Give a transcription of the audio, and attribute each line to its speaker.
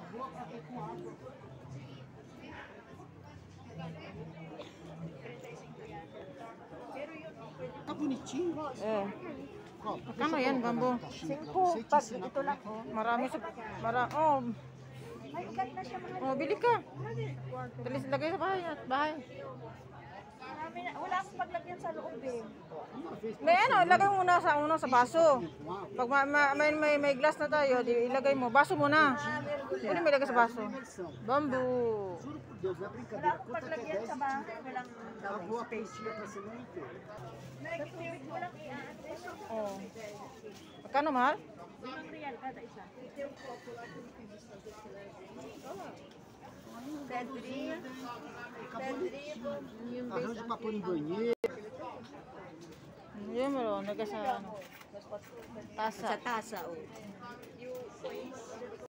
Speaker 1: Tá bonitinho.
Speaker 2: Eh.
Speaker 1: Ó,
Speaker 2: Magkano yan, bambo?
Speaker 3: 5. Pag ito lang.
Speaker 2: Oh, marami sa... Oh,
Speaker 3: May ugat na siya mga.
Speaker 2: oh, bili ka. Dali lagay sa bahay. Bahay.
Speaker 3: Marami na. Wala akong paglagyan sa loob eh.
Speaker 2: May ano, ilagay mo muna sa baso. Pag may glass na tayo, di ilagay mo. Baso muna. Pwede mo ilagay sa baso. Bamboo.
Speaker 1: Juro por Deus, não é
Speaker 3: Wala
Speaker 1: brincadeira.
Speaker 3: akong
Speaker 1: Conta até
Speaker 3: paglagyan
Speaker 1: 10
Speaker 3: sa bahay. Walang
Speaker 1: a boa peixinha pra semana inteira.
Speaker 3: walang i-address.
Speaker 2: Oh. Magkano mahal?
Speaker 3: 5 real kada isa. Pedri.
Speaker 1: Arranjo pra pôr em banheiro.
Speaker 2: Yun mo, nagka sa ano. Tasa.
Speaker 3: Tasa, oh.